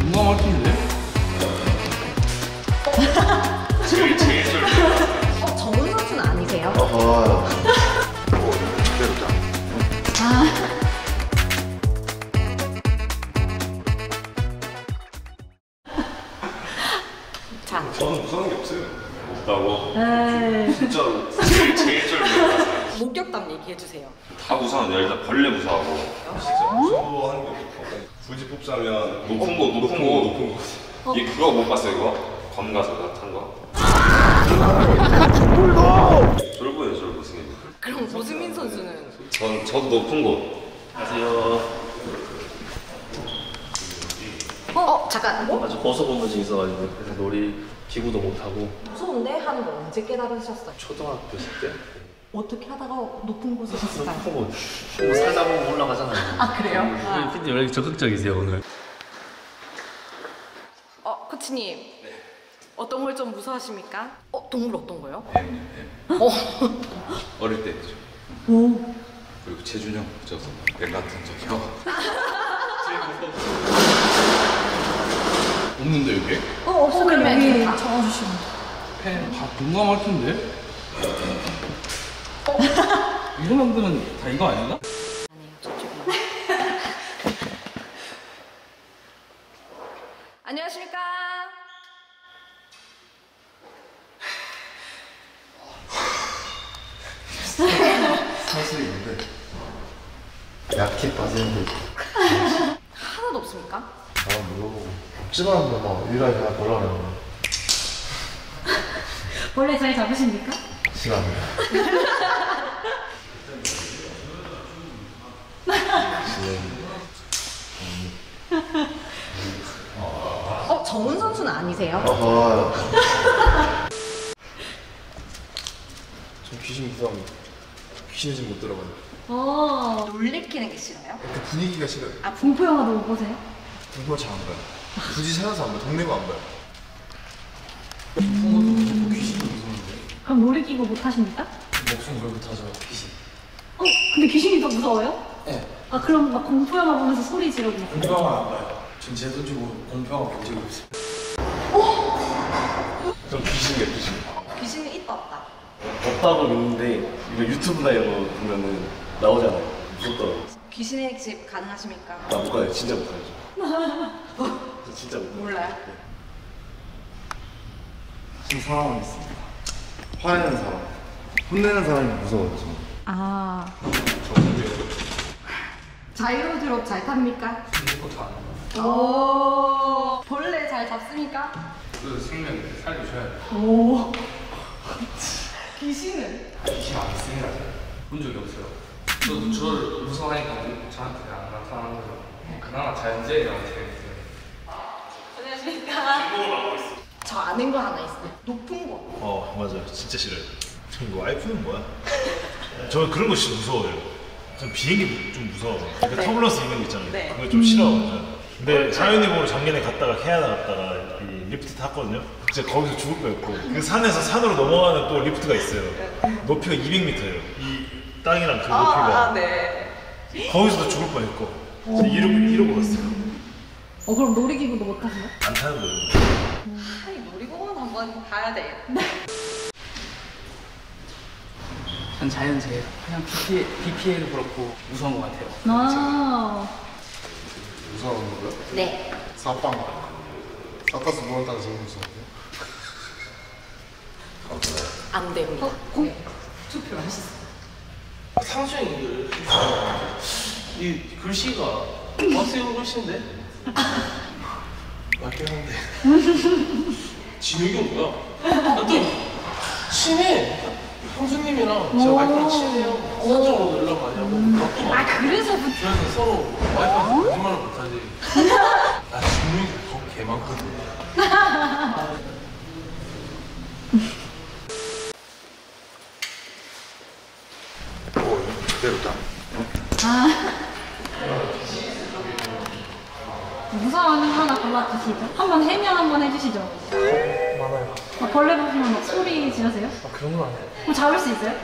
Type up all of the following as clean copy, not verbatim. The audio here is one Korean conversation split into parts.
공감할 텐데? 제일 정훈 선수는 아니세요? 어허. 자. 저는 무서운 게 없어요. 없다고? 에이. 진짜로 제일 쫄면 목격담 얘기해주세요. 다 무서운데 일단 벌레 무서워하고 진짜 무서워하는 게 없고 굳이 뽑자면 높은 거 이 그거 못 봤어요 이거? 검가서 탄 거? 쫄보예요 쫄보 승인. 그럼 오승민 선수는? 저도 높은 곳. 안녕하세요. 잠깐. 뭐? 아주 고소공포증 있어가지고 그래서 놀이 기구도 못하고. 무서운데 하는 거 언제 깨달으셨어요? 초등학교 때 어떻게 하다가 높은 곳에 있었어요? 높은 곳 뭐 살다 보면 올라가잖아요. 아 그래요? 피디 왜 이렇게 적극적이세요 오늘? 코치님. 네. 어떤 걸 좀 무서워하십니까? 동물 어떤 거요? 어릴 때 했죠. 오. 그리고 최준영 저거 뱀 같은 저기요. 없는데 여기? 없으면 여기 다 적어주시면 다 공감할 텐데? 이런 놈들은 다 이거 아닌가? 아니에요, 저쪽이. 안녕하십니까? 사실 있는데 약해 빠지는데 하나도 없습니까? 물어보고 찝어놨는데 막 일하기 하나 보려면 벌레 잘 잡으십니까? 싫어합니다. 정훈 선수는 아니세요? 어허. 전 귀신 무서워합니다. 귀신의 집 못 들어가요. 놀래키는 게 싫어요? 그 분위기가 싫어요. 공포 영화도 못 보세요? 공포 잘 안 봐요. 굳이 찾아서 안 봐요. 동네가 안 봐요. 귀신이 무서운데. 그럼 놀이기구 못 하십니까? 목숨 걸고 타죠. 귀신. 근데 귀신이 더 무서워요? 네. 그럼 막 공포 영화 보면서 소리 지르고 막. 공포 영화 안 봐요. 전 제 돈 주고 공포 영화 본 적이 없어요. 전 귀신이에요, 귀신. 귀신은 있다 없다. 없다고 믿는데 이거 유튜브나 이런 거 보면은 나오잖아요. 무섭더라고. 귀신의 집 가능하십니까? 나 못 가요. 진짜 못 가요. 저 진짜 못 가요. 몰라요. 지금 상황은 있습니다. 화내는 사람, 혼내는 사람이 무서워요. 저는. 자이로 드롭 잘 탑니까? 이거 다 안 봐요. 오. 벌레 잘 잡습니까? 그 생명 살려줘야 돼. 귀신은? 귀신 안 씁니다. 본 적이 없어요. 저도 저를 무서워하니까 저한테 안 나타나는 거죠. 그나마 자연재해라고 되어 있어요. 안녕하십니까? 저 아는 거 하나 있어요. 높은 곳. 맞아요. 진짜 싫어요. 저 이거 와이프는 뭐야? 저 그런 거 진짜 무서워요. 전 비행기 좀 무서워요. 그러니까 터뷸런스 있는 거 있잖아요. 네. 그거 좀 싫어하거든요. 근데 사연이 보러 작년에 갔다가 캐나다 갔다가 이 리프트 탔거든요. 진짜 거기서 죽을 뻔했고 그 산에서 산으로 넘어가는 또 리프트가 있어요. 높이가 200m예요. 이 땅이랑 그 높이가. 네. 거기서도 죽을 뻔했고 진짜 이러고 갔어요. 그럼 놀이기구도 못 하세요? 안 타는 거예요. 놀이공원 한번 가야 돼. 전 자연재해. 그냥 BPA도 그렇고 무서운 것 같아요. 무서운 거요? 네. 사빵. 사파스 무언따가 제일 무서운데요? 안 됩니다. 투표 하시죠. 상수형이 이 글씨가 박세우 글씨인데? 맞긴 한데. 진욱이 뭐야? 또 친해. 형수님이랑 저 와이프랑 친해요. 사적으로 연락 많이 하고. 그래서 그래서 서로 와이프한테 거짓말을 못하지. 나 진욱이 더 개 많거든. 그대로다. 무서워하는 거 하나 골라주시죠. 한번 해명 한번 해주시죠. 많아요. 벌레 보시면 막 소리 지르세요? 그런 건 아니에요. 그럼 잡을 수 있어요?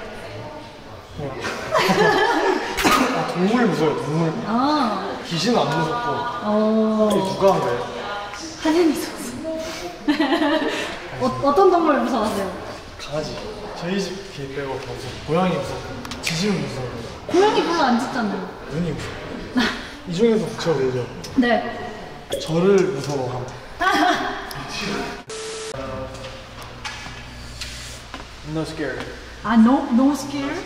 동물 무서워요, 동물. 귀신은 안 무섭고. 어. 누가 한 거예요? 사진이 있었어. 어떤 동물 무서워하세요? 강아지. 저희 집 개 빼고 다 무서워. 고양이 무서워. 지지는 무서워. 고양이 별로 안 짖잖아요. 눈이 무서워. 이 중에서 붙여도 되죠? 네. 저를 무서워함. I'm not scared. 아, no scared?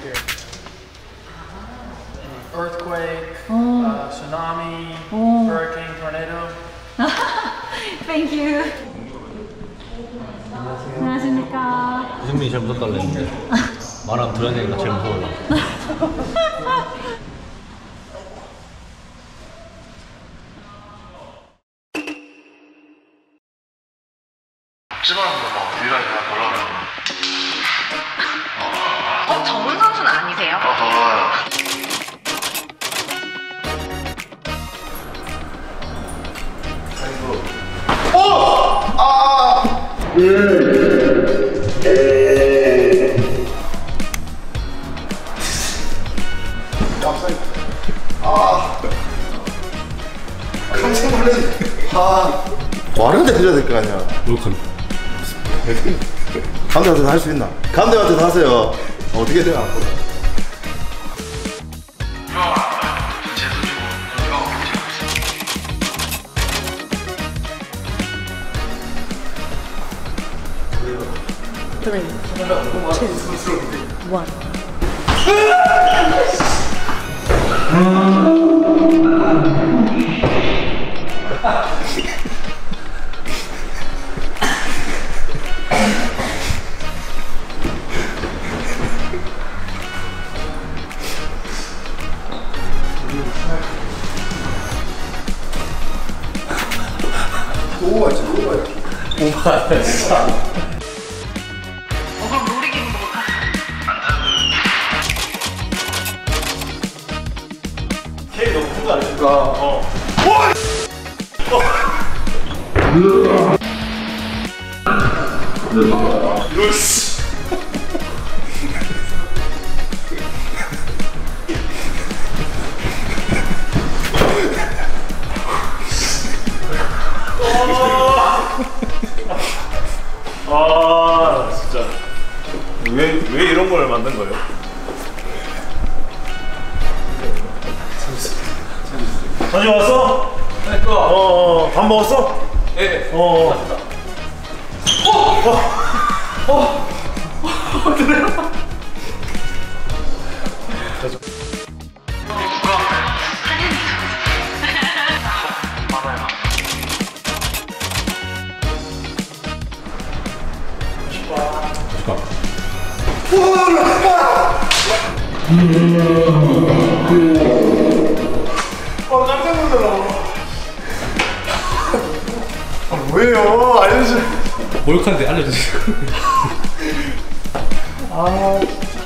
Earthquake, tsunami, hurricane, tornado. Thank you. 안녕하십니까. 유승민이 제일 무섭다고 했는데 말하면 들어내니까 제일 무서워요. 찝어놨는데 막 일할 때 걸러가요. 정훈 선수는 아니세요? 더워요. 깜짝 놀랐네. 말을 해줘야 될 거 아니야. 몰칸. 가운데 가서 할 수 있나? 가운데 가서 하세요. 어떻게 돼요? 그럼 놀이기구도 못 타세요? K 너무 큰 거 아닙니까? 이럴씨. 아 진짜 왜 이런 걸 만든 거예요? 사진 왔어? 네, 그거. 밥 먹었어? 네. 그래요? 깜짝 놀라. 왜요? 알려주세요. 몰칸데 알려주세요. 아.